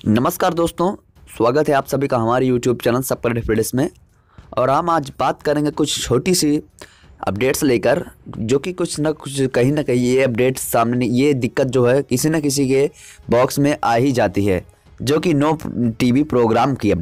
नमस्कार दोस्तों, स्वागत है आप सभी का हमारे YouTube चैनल सब पर डिफरेंस में। और हम आज बात करेंगे कुछ छोटी सी अपडेट्स लेकर, जो कि कुछ ना कुछ कहीं ना कहीं ये अपडेट्स सामने, ये दिक्कत जो है किसी न किसी के बॉक्स में आ ही जाती है, जो कि नो टीवी प्रोग्राम की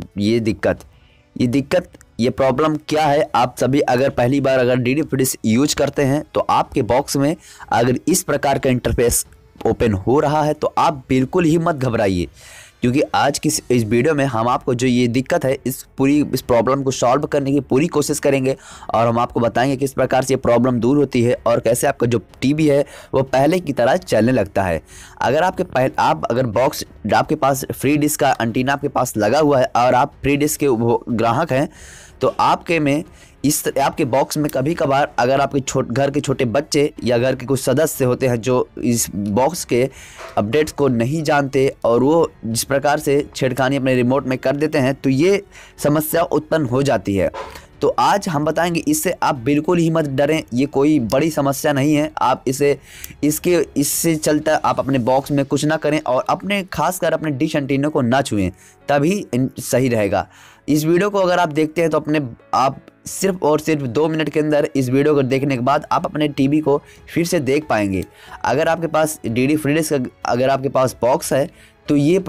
ये प्रॉब्लम क्या है। आप सभी अगर पहली बार अगर डीडी फ्रीडिश यूज करते हैं तो आपके बॉक्स में अगर इस प्रकार का इंटरफेस ओपन हो रहा है तो आप बिल्कुल ही मत घबराइए, क्योंकि आज की इस वीडियो में हम आपको जो ये दिक्कत है इस प्रॉब्लम को सॉल्व करने की पूरी कोशिश करेंगे और हम आपको बताएंगे किस प्रकार से ये प्रॉब्लम दूर होती है और कैसे आपका जो टीवी है वो पहले की तरह चलने लगता है। अगर आपके पास फ्री डिश का एंटीना आपके पास लगा हुआ है और आप फ्री डिश के ग्राहक हैं तो आपके बॉक्स में कभी कभार अगर आपके घर के छोटे बच्चे या घर के कुछ सदस्य होते हैं जो इस बॉक्स के अपडेट्स को नहीं जानते और वो जिस प्रकार से छेड़खानी अपने रिमोट में कर देते हैं तो ये समस्या उत्पन्न हो जाती है। तो आज हम बताएंगे, इससे आप बिल्कुल ही मत डरें, ये कोई बड़ी समस्या नहीं है। आप इससे चलता आप अपने बॉक्स में कुछ ना करें और खासकर अपने डिश एंटीना को ना छुएं, तभी सही रहेगा। इस वीडियो को अगर आप देखते हैं तो आप सिर्फ और सिर्फ 2 मिनट के अंदर इस वीडियो को देखने के बाद आप अपने टीवी को फिर से देख पाएंगे। अगर आपके पास डीडी फ्रीडिश का अगर आपके पास बॉक्स है तो ये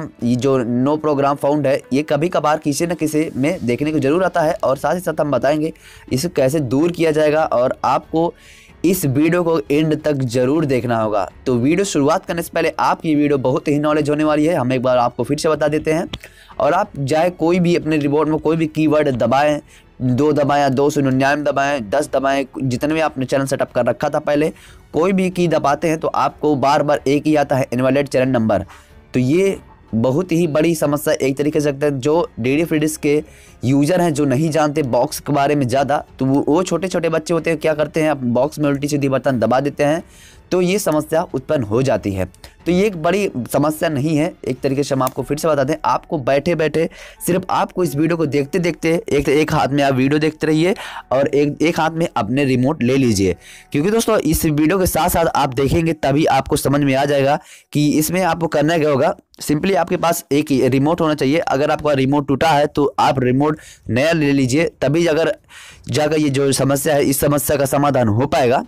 जो नो प्रोग्राम फाउंड है ये कभी कभार किसी न किसी में देखने को जरूर आता है, और साथ ही साथ हम बताएंगे इसे कैसे दूर किया जाएगा और आपको इस वीडियो को एंड तक जरूर देखना होगा। तो वीडियो शुरुआत करने से पहले आपकी वीडियो बहुत ही नॉलेज होने वाली है, हम एक बार आपको फिर से बता देते हैं। और आप चाहे कोई भी अपने रिमोट में कोई भी कीवर्ड दबाएं, 2 दबाएं, 299 दबाएं, 10 दबाएं, जितने भी आपने चैनल सेटअप कर रखा था पहले, कोई भी की दबाते हैं तो आपको बार बार एक ही आता है, इनवैलिड चैनल नंबर। तो ये बहुत ही बड़ी समस्या एक तरीके से सकते हैं। जो डीडी फ्रीडिश के यूज़र हैं जो नहीं जानते बॉक्स के बारे में ज़्यादा, तो वो छोटे छोटे बच्चे होते हैं, क्या करते हैं बॉक्स में उल्टी सीधी बटन दबा देते हैं, तो ये समस्या उत्पन्न हो जाती है। तो ये एक बड़ी समस्या नहीं है, एक तरीके से हम आपको फिर से बता दें। आपको बैठे बैठे सिर्फ आपको इस वीडियो को देखते देखते एक हाथ में आप वीडियो देखते रहिए और एक हाथ में अपने रिमोट ले लीजिए, क्योंकि दोस्तों इस वीडियो के साथ साथ आप देखेंगे तभी आपको समझ में आ जाएगा कि इसमें आपको करना क्या होगा। सिंपली आपके पास एक रिमोट होना चाहिए। अगर आपका रिमोट टूटा है तो आप रिमोट नया ले लीजिए, तभी अगर जाकर ये जो समस्या है इस समस्या का समाधान हो पाएगा।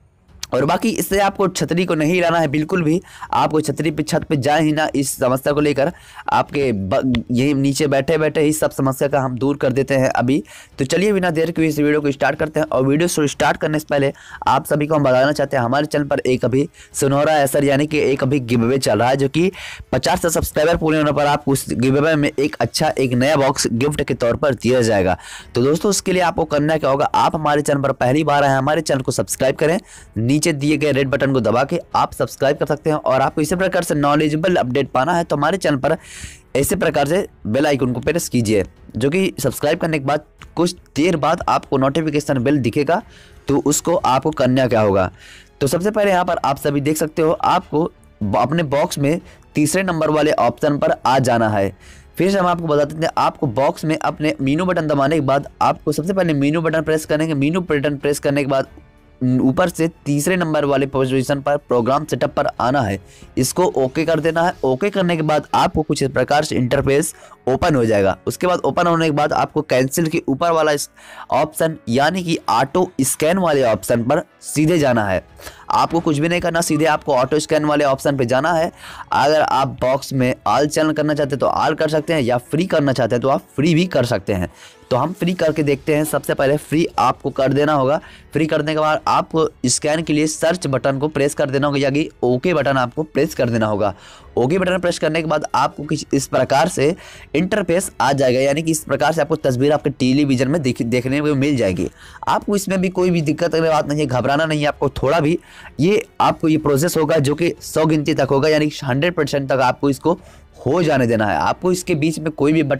और बाकी इससे आपको छतरी को नहीं हिलाना है बिल्कुल भी, आपको छतरी पे छत पे जाए ही ना इस समस्या को लेकर। आपके यही नीचे बैठे बैठे ही सब समस्या का हम दूर कर देते हैं अभी। तो चलिए बिना देर के इस वीडियो को स्टार्ट करते हैं। और वीडियो स्टार्ट करने से पहले आप सभी को हम बताना चाहते हैं हमारे चैनल पर एक अभी सुनहरा असर यानी कि एक अभी गिव अवे चल रहा है, जो कि 50 सब्सक्राइबर पूरे होने पर आपको उस गिव अवे में एक नया बॉक्स गिफ्ट के तौर पर दिया जाएगा। तो दोस्तों उसके लिए आपको करना क्या होगा, आप हमारे चैनल पर पहली बार आए हमारे चैनल को सब्सक्राइब करें, नीचे दिए गए रेड बटन को दबा के आप सब्सक्राइब कर सकते हैं। और आपको इसी प्रकार से नॉलेजेबल अपडेट पाना है तो हमारे चैनल पर ऐसे प्रकार से बेल आइकन को प्रेस कीजिए, जो कि सब्सक्राइब करने के बाद कुछ देर बाद आपको नोटिफिकेशन बेल दिखेगा। तो उसको आपको करना क्या होगा, तो सबसे पहले यहाँ पर आप सभी देख सकते हो, आपको अपने बॉक्स में तीसरे नंबर वाले ऑप्शन पर आ जाना है। फिर से हम आपको बता देते हैं, आपको बॉक्स में अपने मीनू बटन दबाने के बाद आपको सबसे पहले मीनू बटन प्रेस करेंगे। मीनू बटन प्रेस करने के बाद ऊपर से तीसरे नंबर वाले पोजीशन पर प्रोग्राम सेटअप पर आना है, इसको ओके कर देना है। ओके करने के बाद आपको कुछ इस प्रकार से इंटरफेस ओपन हो जाएगा। उसके बाद ओपन होने के बाद आपको कैंसिल के ऊपर वाला ऑप्शन यानी कि ऑटो स्कैन वाले ऑप्शन पर सीधे जाना है। आपको कुछ भी नहीं करना, सीधे आपको ऑटो स्कैन वाले ऑप्शन पे जाना है। अगर आप बॉक्स में ऑल चैनल करना चाहते हैं तो ऑल कर सकते हैं, या फ्री करना चाहते हैं तो आप फ्री भी कर सकते हैं। तो हम फ्री करके देखते हैं। सबसे पहले फ्री आपको कर देना होगा। फ्री करने के बाद आपको स्कैन के लिए सर्च बटन को प्रेस कर देना होगा, या कि ओके बटन आपको प्रेस कर देना होगा। ओके बटन प्रेस करने के बाद आपको कुछ इस प्रकार से इंटरफेस आ जाएगा, यानी कि इस प्रकार से आपको तस्वीर आपके टेलीविजन में देखने को मिल जाएगी। आपको इसमें भी कोई भी दिक्कत की बात नहीं है, घबराना नहीं है आपको थोड़ा भी। आपको ये प्रोसेस होगा जो कि 100 गिनती तक होगा, यानी 100% तक आपको इसको हो जाने देना है। आपको इसके बीच में कोई भी बटन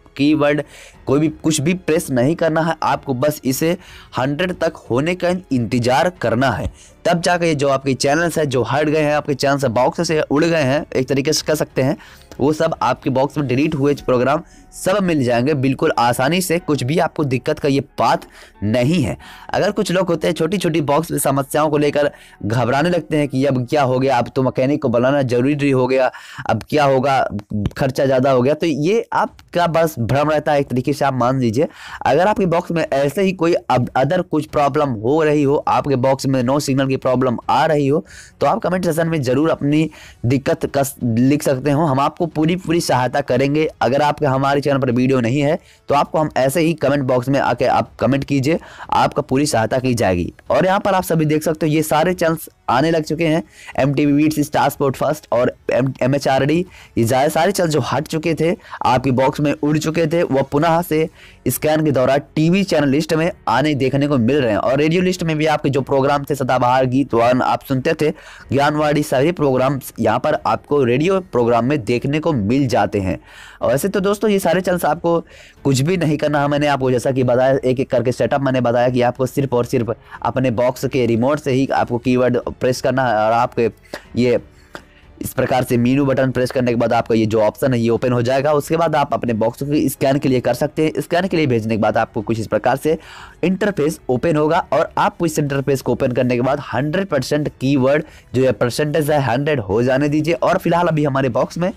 कीवर्ड कोई भी कुछ भी प्रेस नहीं करना है, आपको बस इसे 100 तक होने का इंतजार करना है। तब जाकर ये जो आपके चैनल्स है जो हट गए हैं, आपके चैनल से बॉक्स से उड़ गए हैं एक तरीके से कह सकते हैं, वो सब आपके बॉक्स में डिलीट हुए प्रोग्राम सब मिल जाएंगे बिल्कुल आसानी से। कुछ भी आपको दिक्कत का ये बात नहीं है। अगर कुछ लोग होते हैं छोटी छोटी बॉक्स में समस्याओं को लेकर घबराने लगते हैं कि अब क्या हो गया, अब तो मैकेनिक को बुलाना जरूरी हो गया, अब क्या होगा, खर्चा ज़्यादा हो गया, तो ये आपका बस भ्रम रहता है एक तरीके से, आप मान लीजिए। अगर आपके बॉक्स में ऐसे ही कोई अदर कुछ प्रॉब्लम हो रही हो, आपके बॉक्स में नो सिग्नल की प्रॉब्लम आ रही हो, तो आप कमेंट सेक्शन में ज़रूर अपनी दिक्कत का लिख सकते हो। हम आपको पूरी सहायता करेंगे। अगर आपके हमारे चैनल पर वीडियो नहीं है तो आपको हम ऐसे ही कमेंट बॉक्स में आके आप कमेंट कीजिए, आपका पूरी सहायता की जाएगी। और यहाँ पर आप सभी देख सकते हो ये सारे चैनल्स आने लग चुके हैं, MTV Beats, Star Sport First और MHRD, ये सारे चैनल जो हट चुके थे, आपके बॉक्स में उड़ चुके थे, वह पुनः से स्कैन के दौरान टीवी चैनल लिस्ट में आने देखने को मिल रहे हैं। और रेडियो लिस्ट में भी आपके जो प्रोग्राम थे, सदाबहार, गीत वान आप सुनते थे, ज्ञानवाणी, सभी प्रोग्राम्स यहाँ पर आपको रेडियो प्रोग्राम में देखने को मिल जाते हैं। और वैसे तो दोस्तों ये सारे चैनल्स आपको कुछ भी नहीं करना है। मैंने आपको जैसा कि बताया, एक एक करके सेटअप मैंने बताया कि आपको सिर्फ और सिर्फ अपने बॉक्स के रिमोट से ही आपको कीवर्ड प्रेस करना है, और आपके ये इस प्रकार से मीनू बटन प्रेस करने के बाद आपका ये जो ऑप्शन है ये ओपन हो जाएगा। उसके बाद आप अपने बॉक्स को स्कैन के लिए कर सकते हैं। स्कैन के लिए भेजने के बाद आपको कुछ इस प्रकार से इंटरफेस ओपन होगा, और आप इस इंटरफेस को ओपन करने के बाद 100% कीवर्ड जो है परसेंटेज है 100 हो जाने दीजिए। और फिलहाल अभी हमारे बॉक्स में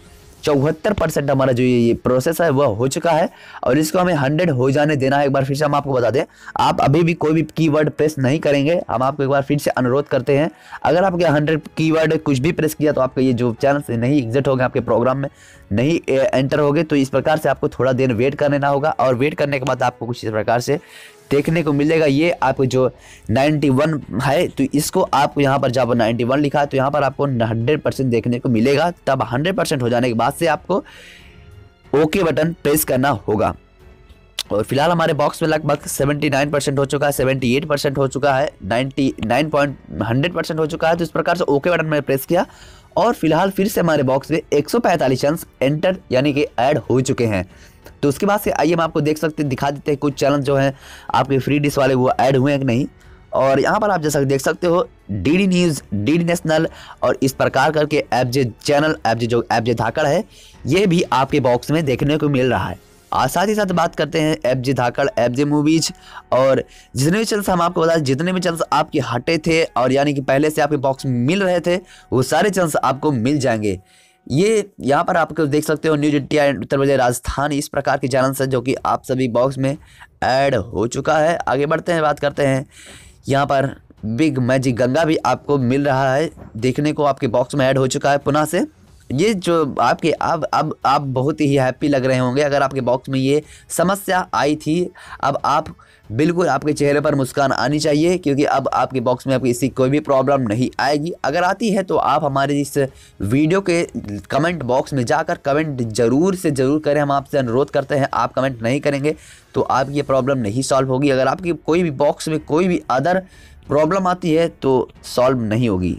74% हमारा जो ये प्रोसेस है वह हो चुका है, और इसको हमें 100 हो जाने देना है। एक बार फिर से हम आपको बता दें, आप अभी भी कोई भी कीवर्ड प्रेस नहीं करेंगे। हम आपको एक बार फिर से अनुरोध करते हैं, अगर आपके 100 कीवर्ड कुछ भी प्रेस किया तो आपका ये जो चैनल से नहीं एग्जिट होगा, आपके प्रोग्राम में नहीं एंटर होगे, तो इस प्रकार से आपको थोड़ा देर वेट करना होगा। और वेट करने के बाद आपको कुछ इस प्रकार से देखने को मिलेगा। ये आपको जो 91 है, तो इसको आपको यहाँ पर जब 91 लिखा है तो यहाँ पर आपको 100% देखने को मिलेगा। तब 100% हो जाने के बाद से आपको ओके बटन प्रेस करना होगा। और फिलहाल हमारे बॉक्स में लगभग 79% हो चुका है, 78% हो चुका है, 99.100% हो चुका है। तो इस प्रकार से ओके बटन मैंने प्रेस किया, और फिलहाल फिर से हमारे बॉक्स में 145 चैनल्स एंटर यानी कि ऐड हो चुके हैं। तो उसके बाद से आइए हम आपको देख सकते हैं, दिखा देते हैं कुछ चैनल जो हैं आपके फ्री डिश वाले वो ऐड हुए हैं कि नहीं। और यहाँ पर आप जैसा देख सकते हो DD न्यूज़, DD नेशनल और इस प्रकार करके FJ चैनल, जो FJ धाकड़ है, ये भी आपके बॉक्स में देखने को मिल रहा है। और साथ ही साथ बात करते हैं FJ धाकड़, FJ मूवीज, और जितने भी चैनल्स हम आपको बता दें, जितने भी चैनल्स आपके हटे थे और यानी कि पहले से आपके बॉक्स में मिल रहे थे, वो सारे चैनल्स आपको मिल जाएंगे। ये यहाँ पर आपको देख सकते हो न्यूज इंडिया, उत्तर प्रदेश, राजस्थान, इस प्रकार के चैनल्स हैं जो कि आप सभी बॉक्स में ऐड हो चुका है। आगे बढ़ते हैं, बात करते हैं यहाँ पर बिग मैजिक गंगा भी आपको मिल रहा है, देखने को आपके बॉक्स में ऐड हो चुका है पुनः से। ये जो आपके अब आप बहुत ही हैप्पी लग रहे होंगे अगर आपके बॉक्स में ये समस्या आई थी। अब आप बिल्कुल आपके चेहरे पर मुस्कान आनी चाहिए, क्योंकि अब आपके बॉक्स में आपकी इसी कोई भी प्रॉब्लम नहीं आएगी। अगर आती है तो आप हमारे इस वीडियो के कमेंट बॉक्स में जाकर कमेंट ज़रूर से ज़रूर करें। हम आपसे अनुरोध करते हैं, आप कमेंट नहीं करेंगे तो आपकी ये प्रॉब्लम नहीं सॉल्व होगी। अगर आपकी कोई भी बॉक्स में कोई भी अदर प्रॉब्लम आती है तो सॉल्व नहीं होगी,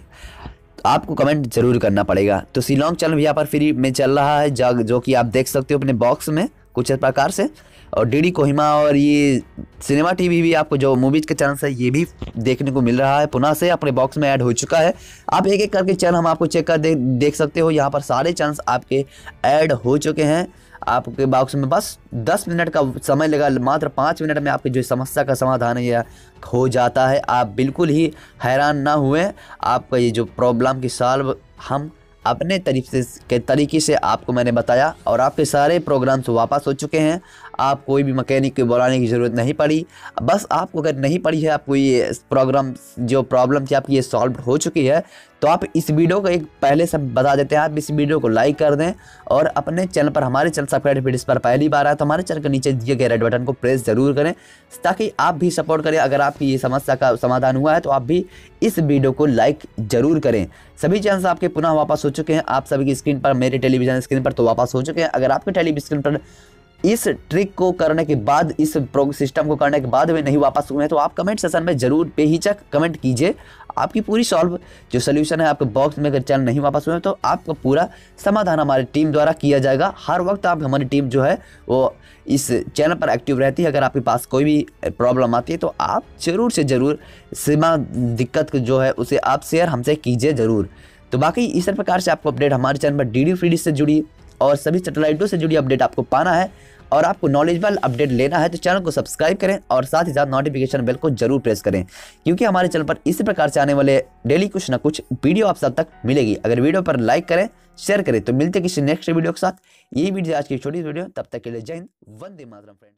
आपको कमेंट जरूर करना पड़ेगा। तो शिलोंग चैनल भी यहाँ पर फ्री में चल रहा है, जो कि आप देख सकते हो अपने बॉक्स में कुछ इस प्रकार से। और DD कोहिमा और ये सिनेमा TV भी आपको जो मूवीज के चैनल है ये भी देखने को मिल रहा है, पुनः से अपने बॉक्स में ऐड हो चुका है। आप एक एक करके चैनल हम आपको चेक कर देख सकते हो। यहाँ पर सारे चैनल्स आपके ऐड हो चुके हैं। आपके बॉक्स में बस 10 मिनट का समय लगा, मात्र 5 मिनट में आपकी जो समस्या का समाधान है यह हो जाता है। आप बिल्कुल ही हैरान ना हुए, आपका ये जो प्रॉब्लम की सॉल्व हम अपने तरीके से आपको मैंने बताया, और आपके सारे प्रोग्राम्स वापस हो चुके हैं। आप कोई भी मैकेनिक को बुलाने की ज़रूरत नहीं पड़ी। बस आपको अगर नहीं पड़ी है, आपको ये प्रोग्राम जो प्रॉब्लम थी आपकी ये सॉल्व हो चुकी है, तो आप इस वीडियो को एक पहले से बता देते हैं, आप इस वीडियो को लाइक कर दें और अपने चैनल पर, हमारे चैनल सब्सक्राइब इस पर पहली बार आए तो हमारे चैनल के नीचे दिए गए रेड बटन को प्रेस जरूर करें, ताकि आप भी सपोर्ट करें। अगर आपकी ये समस्या का समाधान हुआ है तो आप भी इस वीडियो को लाइक जरूर करें। सभी चैनल्स आपके पुनः वापस हो चुके हैं, आप सभी की स्क्रीन पर, मेरे टेलीविजन स्क्रीन पर तो वापस हो चुके हैं। अगर आपके टेलीविजन स्क्रीन पर इस ट्रिक को करने के बाद, इस सिस्टम को करने के बाद भी नहीं वापस हुए हैं तो आप कमेंट सेशन में जरूर बेहिचक कमेंट कीजिए। आपकी पूरी सॉल्व जो सोल्यूशन है आपके बॉक्स में अगर चैनल नहीं वापस हुए हैं तो आपका पूरा समाधान हमारी टीम द्वारा किया जाएगा। हर वक्त आप हमारी टीम जो है वो इस चैनल पर एक्टिव रहती है। अगर आपके पास कोई भी प्रॉब्लम आती है तो आप जरूर से ज़रूर सीमा दिक्कत जो है उसे आप शेयर हमसे कीजिए ज़रूर। तो बाकी इस प्रकार से आपको अपडेट हमारे चैनल पर DD फ्री डिश से जुड़ी और सभी सैटेलाइटों से जुड़ी अपडेट आपको पाना है और आपको नॉलेजेबल अपडेट लेना है तो चैनल को सब्सक्राइब करें और साथ ही साथ नोटिफिकेशन बेल को जरूर प्रेस करें, क्योंकि हमारे चैनल पर इसी प्रकार से आने वाले डेली कुछ ना कुछ वीडियो आप सब तक मिलेगी। अगर वीडियो पर लाइक करें, शेयर करें। तो मिलते हैं किसी नेक्स्ट वीडियो के साथ। यही वीडियो आज की छोटी वीडियो, तब तक के लिए जय हिंद, वंदे मातरम फ्रेंड्स।